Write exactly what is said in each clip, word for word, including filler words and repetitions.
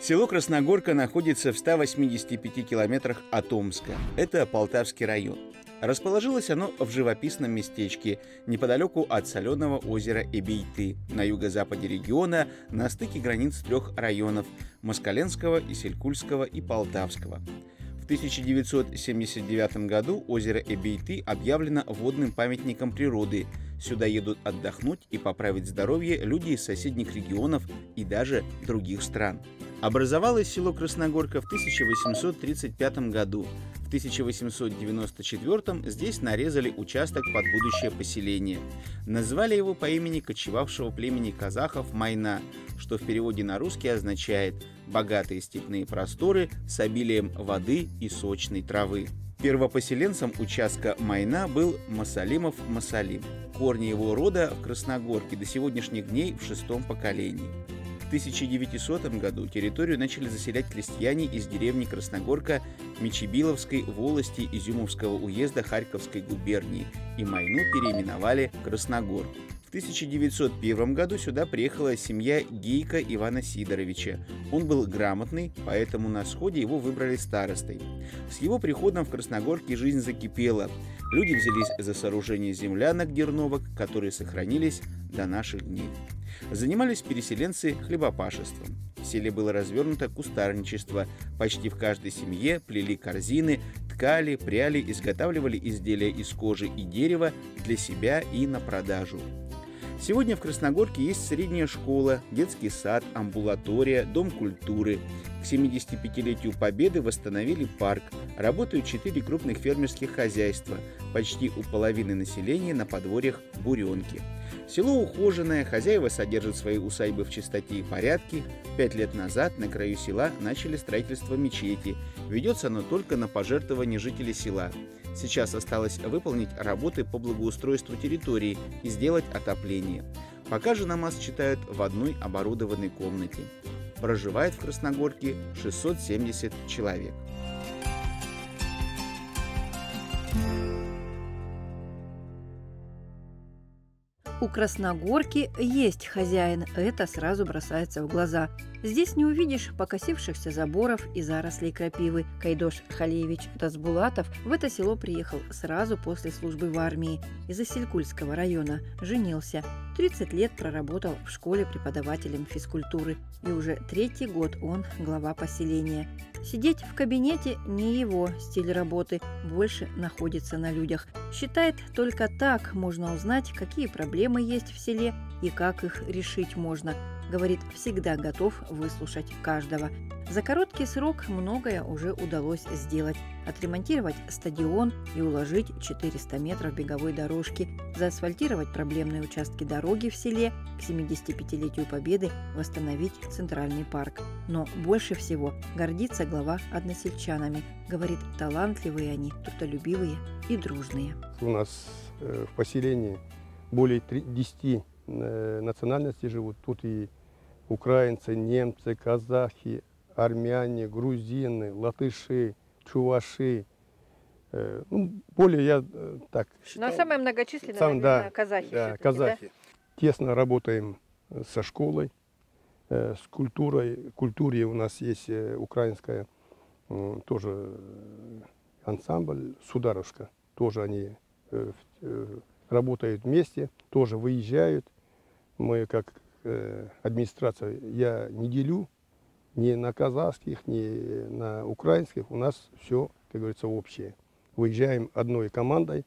Село Красногорка находится в ста восьмидесяти пяти километрах от Омска. Это Полтавский район. Расположилось оно в живописном местечке, неподалеку от соленого озера Эбейты, на юго-западе региона, на стыке границ трех районов – Москаленского, Исилькульского и Полтавского. В тысяча девятьсот семьдесят девятом году озеро Эбейты объявлено водным памятником природы. Сюда едут отдохнуть и поправить здоровье люди из соседних регионов и даже других стран. Образовалось село Красногорка в тысяча восемьсот тридцать пятом году. В тысяча восемьсот девяносто четвёртом здесь нарезали участок под будущее поселение. Назвали его по имени кочевавшего племени казахов Майна, что в переводе на русский означает «богатые степные просторы с обилием воды и сочной травы». Первопоселенцем участка Майна был Масалимов Масалим. Корни его рода в Красногорке до сегодняшних дней в шестом поколении. В тысяча девятисотом году территорию начали заселять крестьяне из деревни Красногорка Мечебиловской волости Изюмовского уезда Харьковской губернии, и Майну переименовали Красногор. В тысяча девятьсот первом году сюда приехала семья Гейка Ивана Сидоровича. Он был грамотный, поэтому на сходе его выбрали старостой. С его приходом в Красногорке жизнь закипела. Люди взялись за сооружение землянок-дерновок, которые сохранились до наших дней. Занимались переселенцы хлебопашеством. В селе было развернуто кустарничество. Почти в каждой семье плели корзины, ткали, пряли, изготавливали изделия из кожи и дерева для себя и на продажу. Сегодня в Красногорке есть средняя школа, детский сад, амбулатория, дом культуры. К семидесятипятилетию Победы восстановили парк. Работают четыре крупных фермерских хозяйства. Почти у половины населения на подворьях буренки. Село ухоженное, хозяева содержат свои усадьбы в чистоте и порядке. Пять лет назад на краю села начали строительство мечети. Ведется оно только на пожертвования жителей села. Сейчас осталось выполнить работы по благоустройству территории и сделать отопление. Пока же намаз читают в одной оборудованной комнате. Проживает в Красногорке шестьсот семьдесят человек. У Красногорки есть хозяин, это сразу бросается в глаза. Здесь не увидишь покосившихся заборов и зарослей крапивы. Кайдош Халиевич Тасбулатов в это село приехал сразу после службы в армии из Исилькульского района, женился. тридцать лет проработал в школе преподавателем физкультуры, и уже третий год он глава поселения. Сидеть в кабинете не его стиль работы, больше находится на людях. Считает, только так можно узнать, какие проблемы есть в селе и как их решить можно. Говорит, всегда готов выслушать каждого. За короткий срок многое уже удалось сделать. Отремонтировать стадион и уложить четыреста метров беговой дорожки, заасфальтировать проблемные участки дороги в селе, к семидесятипятилетию Победы восстановить центральный парк. Но больше всего гордится глава односельчанами. Говорит, талантливые они, трудолюбивые и дружные. У нас в поселении более десяти национальностей живут. Тут и украинцы, немцы, казахи, армяне, грузины, латыши, чуваши. Ну, более я так считаю. Но самые многочисленные, Сам, наверное, да, казахи. Да, казахи. Да? Тесно работаем со школой, с культурой. В культуре у нас есть украинская тоже ансамбль «Сударушка». Тоже они работают вместе, тоже выезжают. Мы как администрация, я не делю ни на казахских, ни на украинских. У нас все, как говорится, общее. Выезжаем одной командой,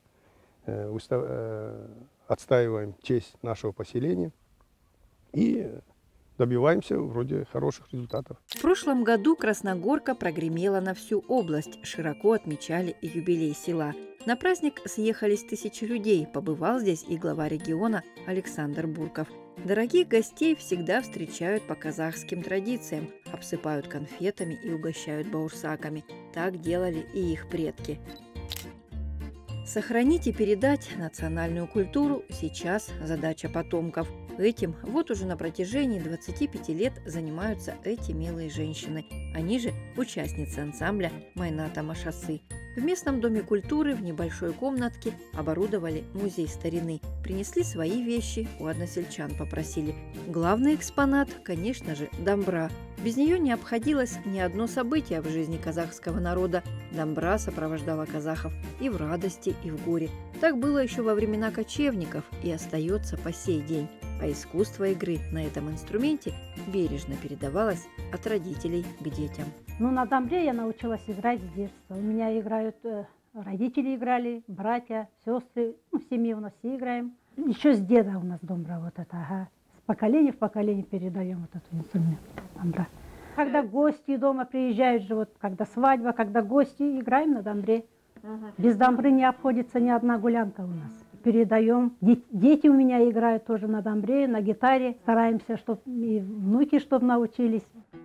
отстаиваем честь нашего поселения и добиваемся вроде хороших результатов. В прошлом году Красногорка прогремела на всю область. Широко отмечали юбилей села. На праздник съехались тысячи людей. Побывал здесь и глава региона Александр Бурков. Дорогих гостей всегда встречают по казахским традициям. Обсыпают конфетами и угощают баурсаками. Так делали и их предки. Сохранить и передать национальную культуру сейчас задача потомков. Этим вот уже на протяжении двадцати пяти лет занимаются эти милые женщины. Они же участницы ансамбля «Майна Тамашасы». В местном доме культуры в небольшой комнатке оборудовали музей старины. Принесли свои вещи, у односельчан попросили. Главный экспонат, конечно же, домбра. Без нее не обходилось ни одно событие в жизни казахского народа. Домбра сопровождала казахов и в радости, и в горе. Так было еще во времена кочевников и остается по сей день. А искусство игры на этом инструменте бережно передавалось от родителей к детям. Ну, на домбре я научилась играть с детства. У меня играют, э, родители играли, братья, сестры. Ну, в семье у нас все играем. Еще с деда у нас домбра вот это, ага. С поколения в поколение передаем вот этот инструмент домбра. Когда гости дома приезжают же, вот когда свадьба, когда гости, играем на домбре. Без домбры не обходится ни одна гулянка у нас. Передаем. Дети у меня играют тоже на домбре, на гитаре. Стараемся, чтобы и внуки чтобы научились.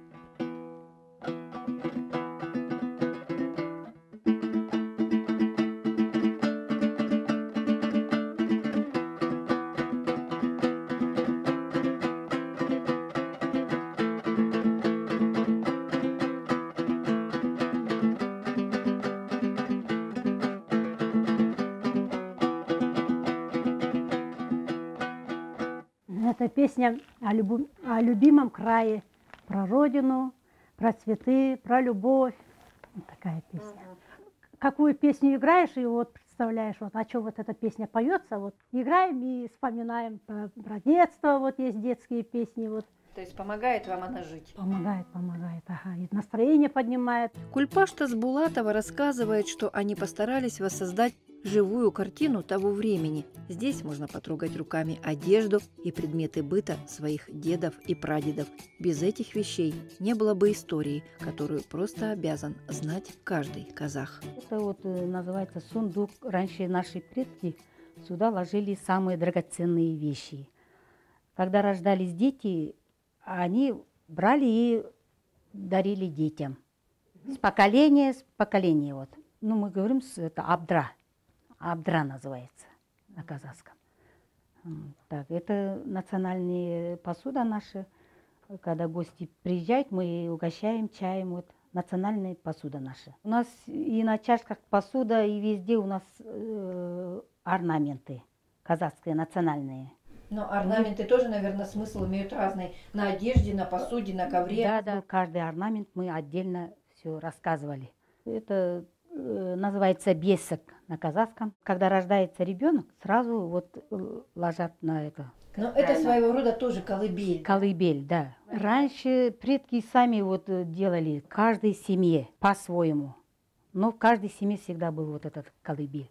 Это песня о, любу... о любимом крае, про родину, про цветы, про любовь. Вот такая песня. Uh-huh. Какую песню играешь, и вот представляешь, вот о чем вот эта песня поется, вот играем и вспоминаем про, про детство, вот есть детские песни. Вот. То есть помогает вам она жить? Помогает, помогает, ага, и настроение поднимает. Кульпаш Тасбулатова рассказывает, что они постарались воссоздать живую картину того времени. Здесь можно потрогать руками одежду и предметы быта своих дедов и прадедов. Без этих вещей не было бы истории, которую просто обязан знать каждый казах. Это вот называется сундук. Раньше наши предки сюда ложили самые драгоценные вещи. Когда рождались дети, они брали и дарили детям. С поколения, с поколения. Вот. Ну, мы говорим, это абдра. Абдра называется на казахском. Так, это национальная посуда наша. Когда гости приезжают, мы угощаем чаем. Вот, национальная посуда наша. У нас и на чашках посуда, и везде у нас э, орнаменты казахские, национальные. Но орнаменты тоже, наверное, смысл имеют разный. На одежде, на посуде, на ковре. Да, да, каждый орнамент мы отдельно все рассказывали. Это э, называется бесок на казахском. Когда рождается ребенок, сразу вот ложат на это. Но это своего рода тоже колыбель. Колыбель, да. Раньше предки сами вот делали, каждой семье по-своему. Но в каждой семье всегда был вот этот колыбель.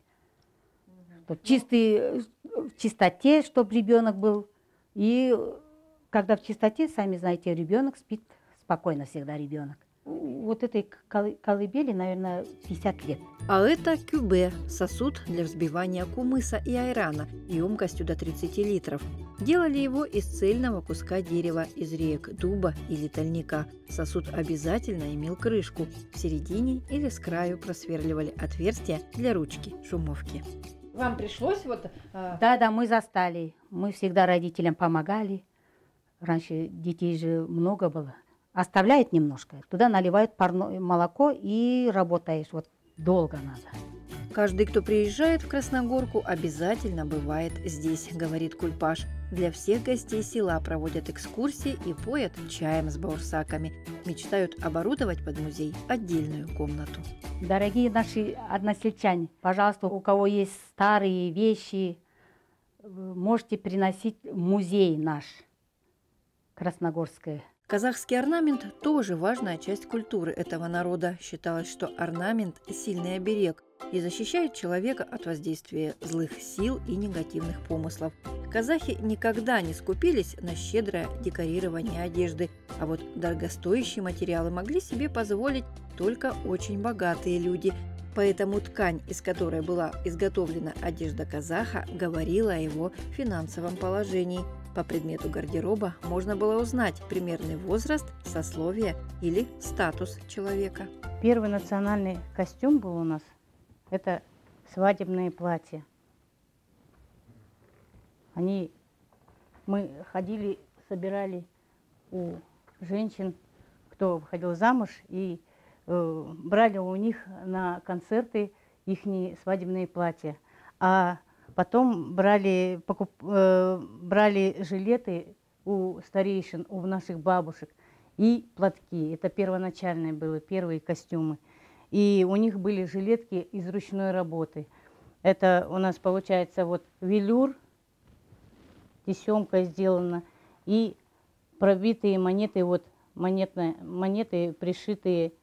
Чтоб чистый, в чистоте, чтобы ребенок был. И когда в чистоте, сами знаете, ребенок спит спокойно всегда ребенок. Вот этой колыбели, наверное, пятьдесят лет. А это кюбе – сосуд для взбивания кумыса и айрана емкостью до тридцати литров. Делали его из цельного куска дерева, из реек, дуба или тольника. Сосуд обязательно имел крышку. В середине или с краю просверливали отверстия для ручки шумовки. Вам пришлось вот... А... Да, да, мы застали. Мы всегда родителям помогали. Раньше детей же много было. Оставляет немножко, туда наливают парное молоко и работаешь. Вот долго надо. Каждый, кто приезжает в Красногорку, обязательно бывает здесь, говорит Кульпаш. Для всех гостей села проводят экскурсии и поят чаем с баурсаками. Мечтают оборудовать под музей отдельную комнату. Дорогие наши односельчане, пожалуйста, у кого есть старые вещи, можете приносить в музей наш Красногорское. Казахский орнамент – тоже важная часть культуры этого народа. Считалось, что орнамент – сильный оберег и защищает человека от воздействия злых сил и негативных помыслов. Казахи никогда не скупились на щедрое декорирование одежды, а вот дорогостоящие материалы могли себе позволить только очень богатые люди. Поэтому ткань, из которой была изготовлена одежда казаха, говорила о его финансовом положении. По предмету гардероба можно было узнать примерный возраст, сословие или статус человека. Первый национальный костюм был у нас – это свадебные платья. Они, мы ходили, собирали у женщин, кто выходил замуж, и э, брали у них на концерты их свадебные платья. А потом брали, покуп, э, брали жилеты у старейшин, у наших бабушек и платки. Это первоначальные были, первые костюмы. И у них были жилетки из ручной работы. Это у нас получается вот велюр, тесемка сделана, и пробитые монеты, вот монетные, монеты, пришитые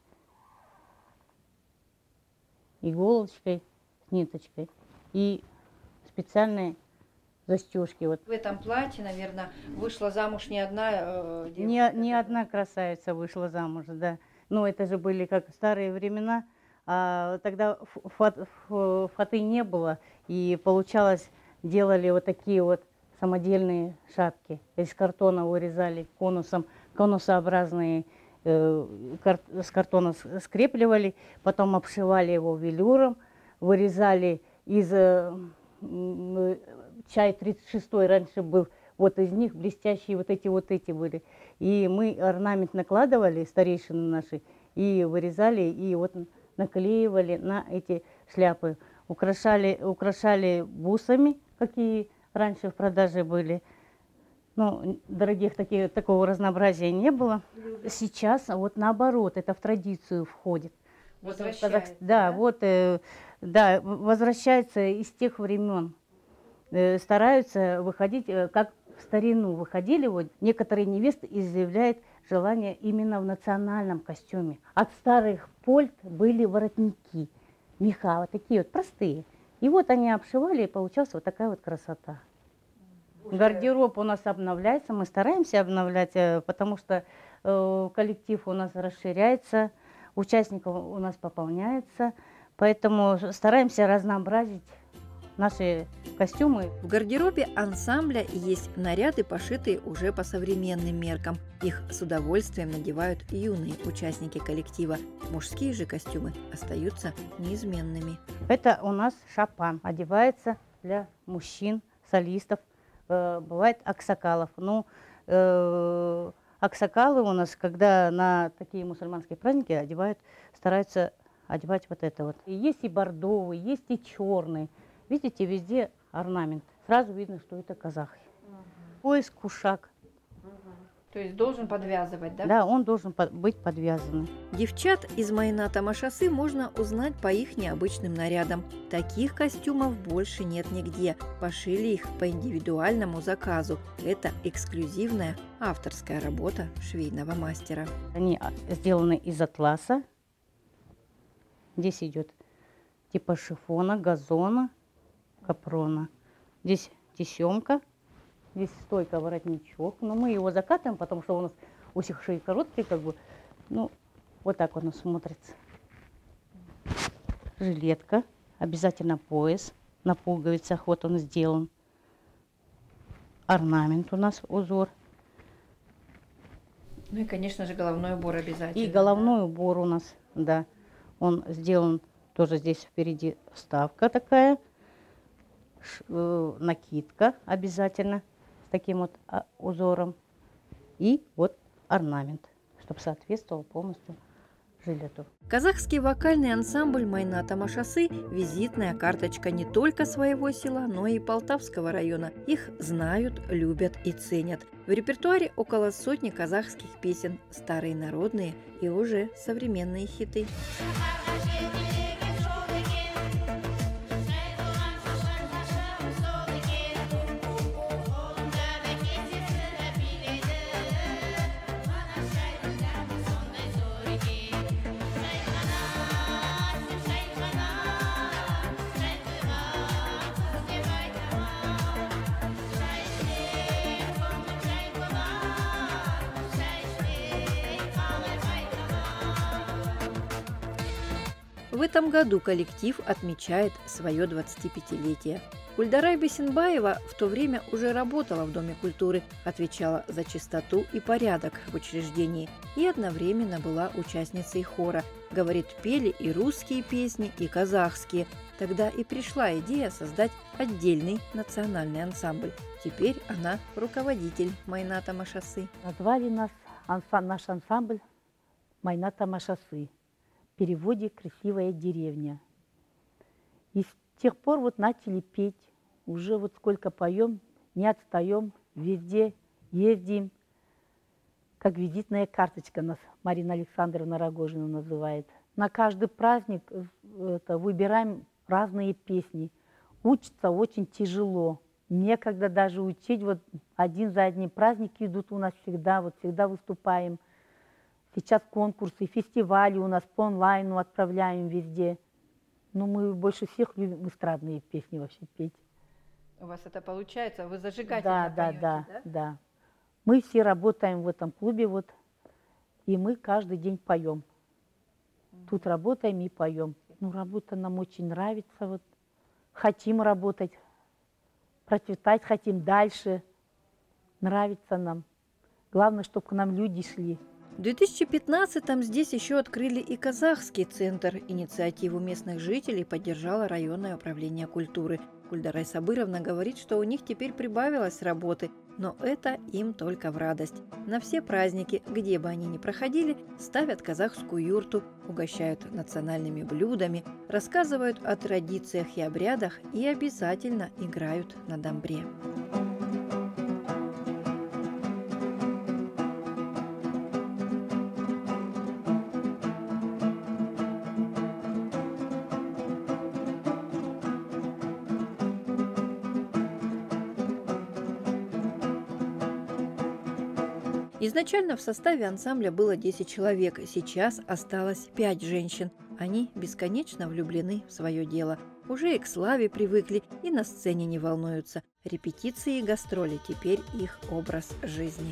иголочкой, ниточкой, и специальные застежки. Вот. В этом платье, наверное, вышла замуж не одна э, девушка. Не, не одна красавица вышла замуж, да. Ну, это же были как старые времена, а тогда фат, фаты не было, и получалось, делали вот такие вот самодельные шапки. Из картона вырезали конусом, конусообразные, э, кар, с картона скрепливали, потом обшивали его велюром, вырезали из... Э, чай тридцать шестой раньше был, вот из них блестящие вот эти вот эти были. И мы орнамент накладывали, старейшины наши, и вырезали, и вот наклеивали на эти шляпы. Украшали, украшали бусами, какие раньше в продаже были. Ну, дорогих таких, такого разнообразия не было. Сейчас вот наоборот, это в традицию входит. Возвращается, да, да? вот, э, да, возвращается из тех времен. Э, стараются выходить, э, как в старину выходили. Вот, некоторые невесты изъявляют желание именно в национальном костюме. От старых польт были воротники, меха, вот такие вот простые. И вот они обшивали, и получалась вот такая вот красота. Уже... Гардероб у нас обновляется, мы стараемся обновлять, э, потому что э, коллектив у нас расширяется, участников у нас пополняется, поэтому стараемся разнообразить наши костюмы. В гардеробе ансамбля есть наряды, пошитые уже по современным меркам. Их с удовольствием надевают юные участники коллектива. Мужские же костюмы остаются неизменными. Это у нас шапан. Одевается для мужчин, солистов. Э, бывает аксакалов. Ну, э, аксакалы у нас, когда на такие мусульманские праздники одевают, стараются одевать вот это вот. И есть и бордовый, есть и черный. Видите, везде орнамент. Сразу видно, что это казахи. Угу. Пояс кушак. Угу. То есть должен подвязывать, да? Да, он должен под, быть подвязанным. Девчат из Майната Машасы можно узнать по их необычным нарядам. Таких костюмов больше нет нигде. Пошили их по индивидуальному заказу. Это эксклюзивная авторская работа швейного мастера. Они сделаны из атласа. Здесь идет типа шифона, газона, капрона. Здесь тесемка, здесь стойка, воротничок. Но мы его закатываем, потому что у нас усик шеи короткий, как бы. Ну, вот так он смотрится. Жилетка, обязательно пояс на пуговицах, вот он сделан. Орнамент у нас, узор. Ну и, конечно же, головной убор обязательно. И головной убор у нас, да. Он сделан тоже здесь впереди вставка такая. Накидка обязательно с таким вот узором и вот орнамент, чтобы соответствовал полностью жилету. Казахский вокальный ансамбль Майната Машасы – визитная карточка не только своего села, но и Полтавского района. Их знают, любят и ценят. В репертуаре около сотни казахских песен, старые народные и уже современные хиты. В этом году коллектив отмечает свое двадцатипятилетие. Гульдарай Бесенбаева в то время уже работала в Доме культуры, отвечала за чистоту и порядок в учреждении и одновременно была участницей хора. Говорит, пели и русские песни, и казахские. Тогда и пришла идея создать отдельный национальный ансамбль. Теперь она руководитель Майната Машасы. Назвали нас, анса, наш ансамбль Майната Машасы. переводе «красивая деревня». И с тех пор вот начали петь. Уже вот сколько поем, не отстаем, везде ездим. Как визитная карточка нас Марина Александровна Рогожина называет. На каждый праздник это, выбираем разные песни. Учиться очень тяжело. Некогда даже учить. Вот один за одним праздники идут у нас всегда. Вот всегда выступаем. Сейчас конкурсы, фестивали у нас по онлайну отправляем везде. Но мы больше всех любим эстрадные песни вообще петь. У вас это получается? Вы зажигательно Да, да, поете, да, да? да. Мы все работаем в этом клубе, вот, и мы каждый день поем. Тут работаем и поем. Ну, работа нам очень нравится, вот. Хотим работать, процветать хотим дальше. Нравится нам. Главное, чтобы к нам люди шли. В две тысячи пятнадцатом здесь еще открыли и казахский центр. Инициативу местных жителей поддержало районное управление культуры. Гульдарай Сабыровна говорит, что у них теперь прибавилось работы, но это им только в радость. На все праздники, где бы они ни проходили, ставят казахскую юрту, угощают национальными блюдами, рассказывают о традициях и обрядах и обязательно играют на домбре. Изначально в составе ансамбля было десять человек, сейчас осталось пять женщин. Они бесконечно влюблены в свое дело. Уже и к славе привыкли, и на сцене не волнуются. Репетиции и гастроли теперь их образ жизни.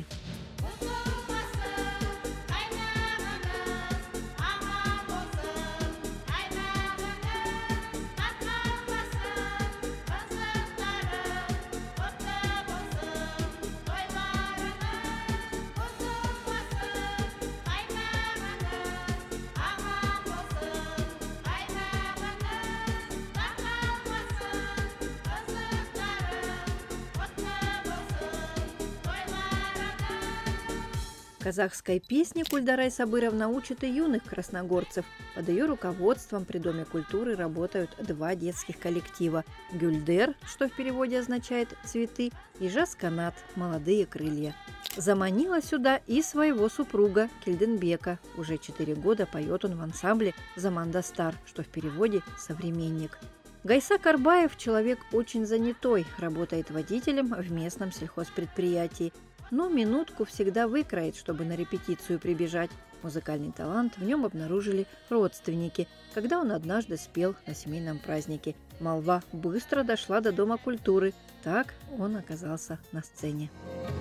Казахской песне Гульдарай Сабыровна учит и юных красногорцев. Под ее руководством при Доме культуры работают два детских коллектива – «Гюльдер», что в переводе означает «цветы», и «Жас-канат» – «молодые крылья». Заманила сюда и своего супруга Кельденбека. Уже четыре года поет он в ансамбле «Заманда Стар», что в переводе «современник». Гайса Карбаев – человек очень занятой, работает водителем в местном сельхозпредприятии. Но минутку всегда выкроет, чтобы на репетицию прибежать. Музыкальный талант в нем обнаружили родственники, когда он однажды спел на семейном празднике. Молва быстро дошла до Дома культуры. Так он оказался на сцене.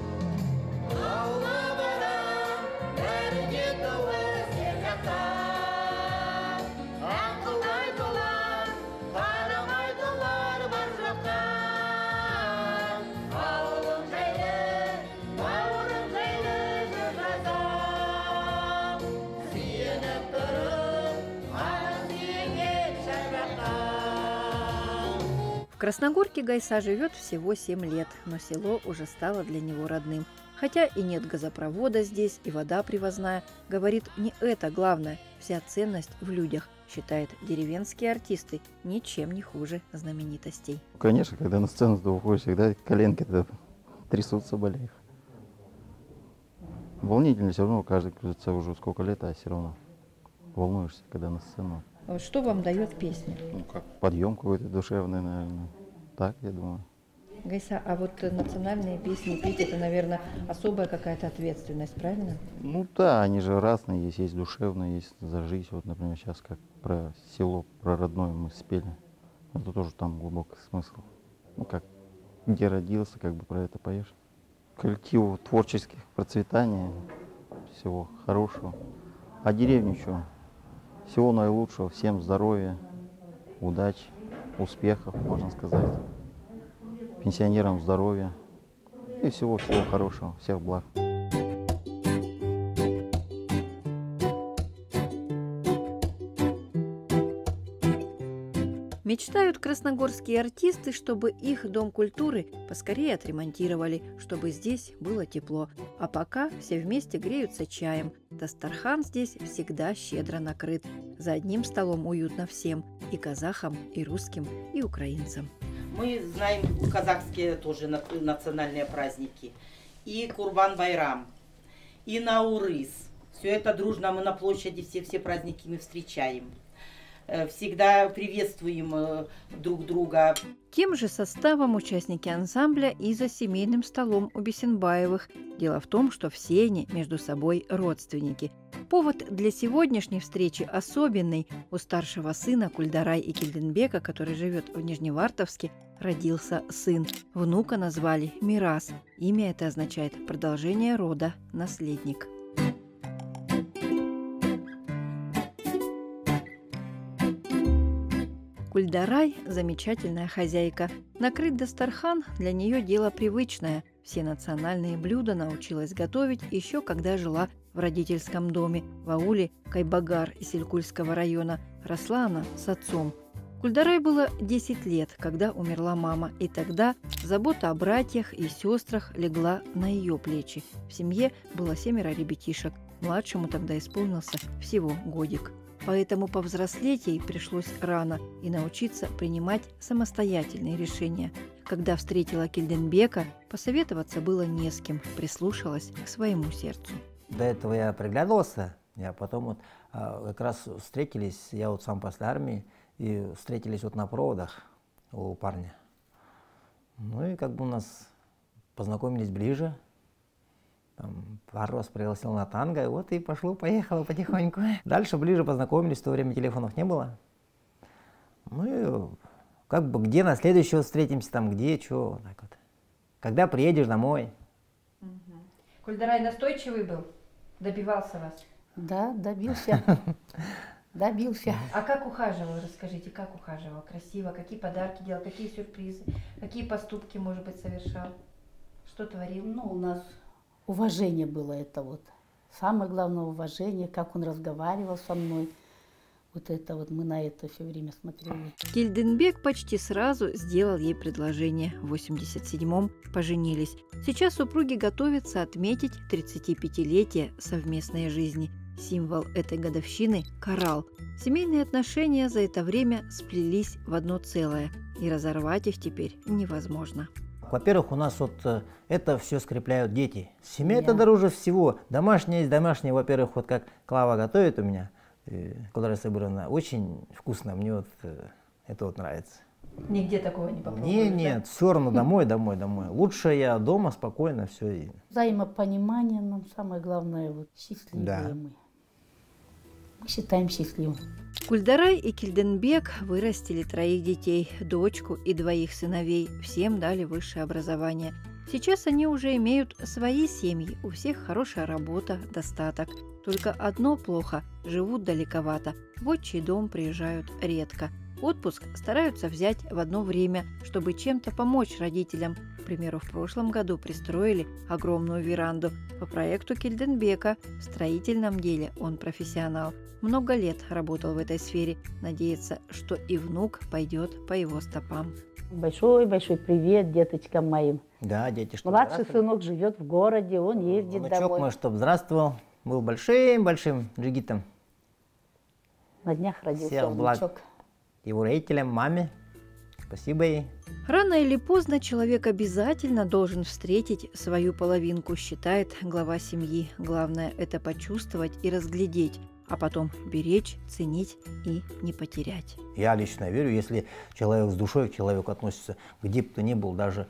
В Красногорке Гайса живет всего семь лет, но село уже стало для него родным. Хотя и нет газопровода здесь, и вода привозная. Говорит, не это главное, вся ценность в людях, считает деревенские артисты, ничем не хуже знаменитостей. Конечно, когда на сцену выходишь, всегда коленки-то трясутся, болеют. Волнительно все равно, каждый крутится уже сколько лет, а все равно волнуешься, когда на сцену. Что вам дает песня? Ну, как подъем какой-то душевный, наверное. Так, я думаю. Гайса, а вот национальные песни петь, это, наверное, особая какая-то ответственность, правильно? Ну да, они же разные есть. Есть душевные, есть за жизнь. Вот, например, сейчас как про село, про родное мы спели. Это тоже там глубокий смысл. Ну как, где родился, как бы про это поешь. Коллективу творческих процветания, всего хорошего. А деревню что? Всего наилучшего, всем здоровья, удачи, успехов, можно сказать. Пенсионерам здоровья и всего-всего хорошего, всех благ. Мечтают красногорские артисты, чтобы их дом культуры поскорее отремонтировали, чтобы здесь было тепло. А пока все вместе греются чаем. Дастархан здесь всегда щедро накрыт. За одним столом уютно всем – и казахам, и русским, и украинцам. Мы знаем казахские тоже национальные праздники. И Курбан-Байрам, и Наурыз. Все это дружно мы на площади, все-все праздники мы встречаем. Всегда приветствуем друг друга. Тем же составом участники ансамбля и за семейным столом у Бесенбаевых. Дело в том, что все они между собой родственники. Повод для сегодняшней встречи особенный. У старшего сына Кульдарай и Кильденбека, который живет в Нижневартовске, родился сын. Внука назвали Мирас. Имя это означает продолжение рода, наследник. Кульдарай – замечательная хозяйка. Накрыть дастархан для нее дело привычное. Все национальные блюда научилась готовить еще когда жила в родительском доме в ауле Кайбагар из Илькульского района. Росла она с отцом. Кульдарай было десять лет, когда умерла мама, и тогда забота о братьях и сестрах легла на ее плечи. В семье было семеро ребятишек. Младшему тогда исполнился всего годик. Поэтому повзрослеть ей пришлось рано и научиться принимать самостоятельные решения. Когда встретила Кильденбека, посоветоваться было не с кем, прислушалась к своему сердцу. До этого я приглядывался, а потом вот а, как раз встретились, я вот сам после армии, и встретились вот на проводах у парня. Ну и как бы у нас познакомились ближе. Там, пару раз пригласил на танго, и вот и пошло-поехало потихоньку. Дальше ближе познакомились, в то время телефонов не было. Ну и как бы где на следующего встретимся, там где, что, вот так вот. Когда приедешь домой. Угу. Кульдарай настойчивый был? Добивался вас? Да, добился. Добился. А как ухаживал, расскажите, как ухаживал? Красиво, какие подарки делал, какие сюрпризы, какие поступки, может быть, совершал? Что творил? Ну, у нас уважение было это вот. Самое главное уважение, как он разговаривал со мной. Вот это вот мы на это все время смотрели. Кильденбек почти сразу сделал ей предложение. В восемьдесят седьмом поженились. Сейчас супруги готовятся отметить тридцатипятилетие совместной жизни. Символ этой годовщины – коралл. Семейные отношения за это время сплелись в одно целое, и разорвать их теперь невозможно. Во-первых, у нас вот это все скрепляют дети. Семья Да. это дороже всего. Домашнее есть домашнее, во-первых, вот как Клава готовит у меня, Кульдарай Сабыровна, очень вкусно, мне вот это вот нравится. Нигде такого не попробовали? Не, нет, все равно домой, домой, домой. Лучше я дома спокойно все. Взаимопонимание нам самое главное, вот счастливые Да. мы. Мы считаем счастливым. Кульдарай и Кильденбек вырастили троих детей, дочку и двоих сыновей, всем дали высшее образование. Сейчас они уже имеют свои семьи, у всех хорошая работа, достаток. Только одно плохо – живут далековато, в отчий дом приезжают редко. Отпуск стараются взять в одно время, чтобы чем-то помочь родителям. К примеру, в прошлом году пристроили огромную веранду по проекту Кильденбека. В строительном деле он профессионал. Много лет работал в этой сфере. Надеется, что и внук пойдет по его стопам. Большой-большой привет деточкам моим. Да, дети, что Младший сынок живет в городе, он ездит Внучок домой. мой, чтоб здравствовал, был большим-большим джигитом. На днях родился Всех благ. внучок. Его родителям, маме, спасибо ей. Рано или поздно человек обязательно должен встретить свою половинку, считает глава семьи. Главное – это почувствовать и разглядеть, а потом беречь, ценить и не потерять. Я лично верю, если человек с душой к человеку относится, где бы то ни был, даже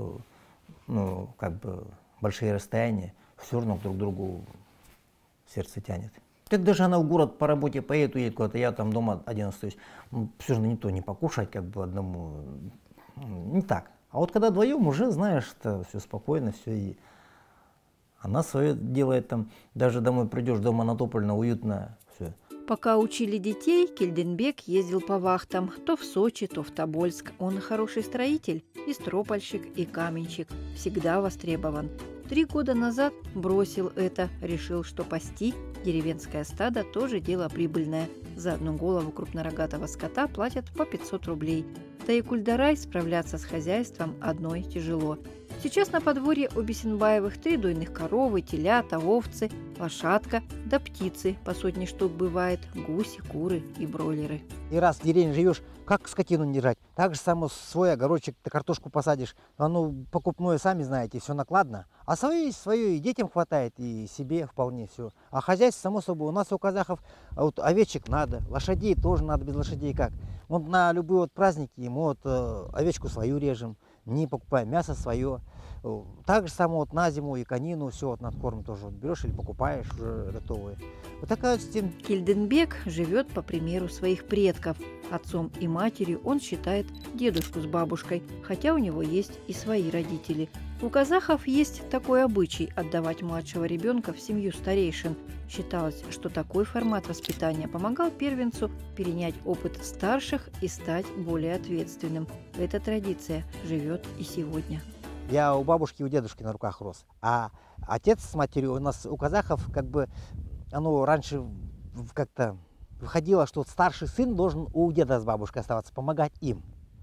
ну, как бы большие расстояния, все равно друг к другу сердце тянет. Так даже она в город по работе поедет, уедет куда-то, я там дома один остаюсь. Ну, все равно не то, не покушать как бы одному, не так. А вот когда вдвоем уже знаешь, что все спокойно, все и она свое делает там, даже домой придешь, дома натоплено, уютно, все. Пока учили детей, Кильденбек ездил по вахтам, то в Сочи, то в Тобольск. Он хороший строитель, и стропольщик, и каменщик, всегда востребован. Три года назад бросил это, решил, что пасти Деревенское стадо тоже дело прибыльное. За одну голову крупнорогатого скота платят по пятьсот рублей. Да и кульдарай справляться с хозяйством одной тяжело. Сейчас на подворье у Бисенбаевых три дойных коровы, телята, овцы, лошадка, да птицы по сотне штук бывает, гуси, куры и бройлеры. И раз в деревне живешь, как скотину не держать? Так же само свой огородчик, ты картошку посадишь, оно покупное, сами знаете, все накладно. А свое есть свое, и детям хватает, и себе вполне все. А хозяйство, само собой, у нас у казахов вот, овечек надо, лошадей тоже надо, без лошадей как. Вот на любые вот праздники мы вот э, овечку свою режем, не покупаем мясо свое. Так же само вот на зиму и конину, все вот над корм тоже вот берешь или покупаешь уже готовые. Вот такая система. Кильденбек живет по примеру своих предков. Отцом и матерью он считает дедушку с бабушкой, хотя у него есть и свои родители. У казахов есть такой обычай отдавать младшего ребенка в семью старейшин. Считалось, что такой формат воспитания помогал первенцу перенять опыт старших и стать более ответственным. Эта традиция живет и сегодня. Я у бабушки и у дедушки на руках рос. А отец с матерью у нас, у казахов, как бы, оно раньше как-то выходило, что старший сын должен у деда с бабушкой оставаться, помогать им.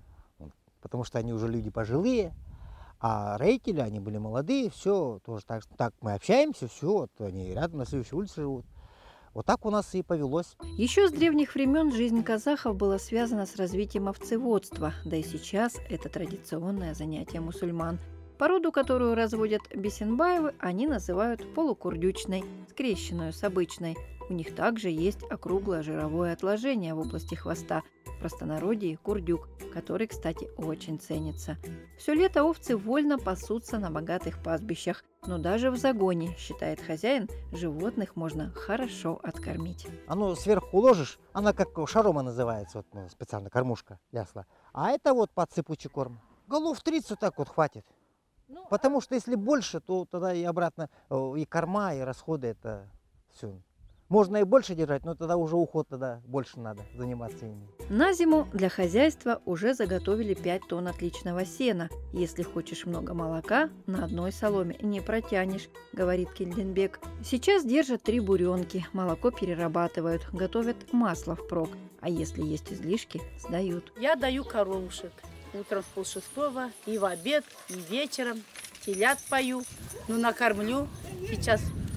Потому что они уже люди пожилые, а родители, они были молодые, все, тоже так, так мы общаемся, все, вот они рядом на следующей улице живут. Вот так у нас и повелось. Еще с древних времен жизнь казахов была связана с развитием овцеводства, да и сейчас это традиционное занятие мусульман. Породу, которую разводят Бисенбаевы, они называют полукурдючной, скрещенную с обычной. У них также есть округлое жировое отложение в области хвоста, в простонародье курдюк, который, кстати, очень ценится. Все лето овцы вольно пасутся на богатых пастбищах, но даже в загоне, считает хозяин, животных можно хорошо откормить. Оно сверху ложишь, она как шарома называется, вот, ну, специально кормушка, ясно. А это вот под сыпучий корм. Голов тридцать так вот хватит. Ну, потому что если больше, то тогда и обратно и корма, и расходы, это все. Можно и больше держать, но тогда уже уход тогда больше надо заниматься ими. На зиму для хозяйства уже заготовили пять тонн отличного сена. Если хочешь много молока, на одной соломе не протянешь, говорит Кильденбек. Сейчас держат три буренки, молоко перерабатывают, готовят масло впрок. А если есть излишки, сдают. Я даю коровушек. Утром в полшестого, и в обед, и вечером. Телят пою, ну накормлю. Сейчас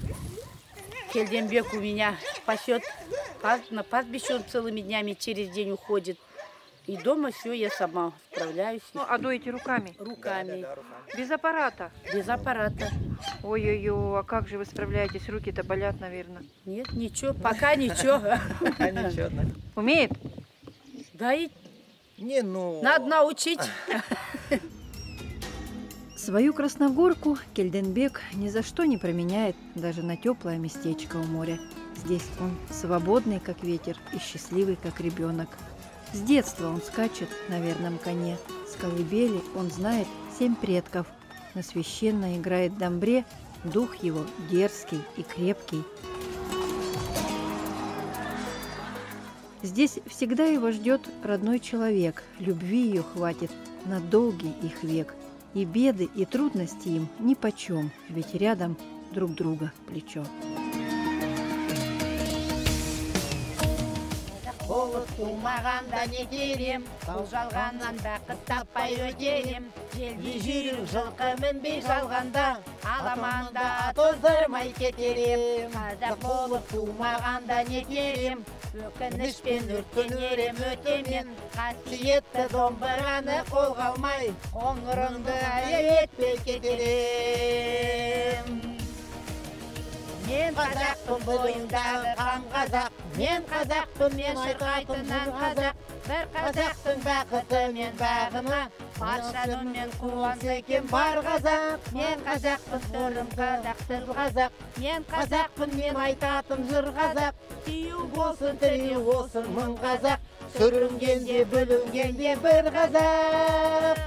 Кильденбек у меня пасет на пастбище, он целыми днями через день уходит. И дома все я сама справляюсь. Ну, а доите руками? Руками. Да, да, да, без аппарата? Без аппарата. Ой-ой-ой, а как же вы справляетесь? Руки-то болят, наверное. Нет, ничего, пока ничего. Пока ничего, да. Умеет? Да и не, ну... надо научить. Свою Красногорку Кильденбек ни за что не променяет даже на теплое местечко у моря. Здесь он свободный, как ветер, и счастливый, как ребенок. С детства он скачет на верном коне. С колыбели он знает семь предков. На священно играет домбре, дух его дерзкий и крепкий. Здесь всегда его ждет родной человек. Любви ее хватит на долгий их век. И беды, и трудности им нипочем, ведь рядом друг друга плечо. Болып тумағанда не керем, бұл жалғаннан бақыт таппай өтерем. Желге жүйрік жылқы мінбей жалғанда, аламанда тоздырмай кетерем. Қазақ болып тумағанда не керем, өкінішпен өртенерем өтемен. Қасиетті домбыраны қолға алмай, қоңырыңды етпей кетерем. Мен қазақтың бойындағы қан қазақ, мен қазақтың мен шырқайтыннан қазақ, бір қазақтың бақыты мен бағына, баршаның мен қуанса екен бар қазақ. Мен қазақтың түрім қазақ, тіл қазақ, мен қазақпын мен айтатым жыр қазақ. Тию болсын, тірі болсын мың қазақ, сүрінгенде бүлінгенде бір қазақ.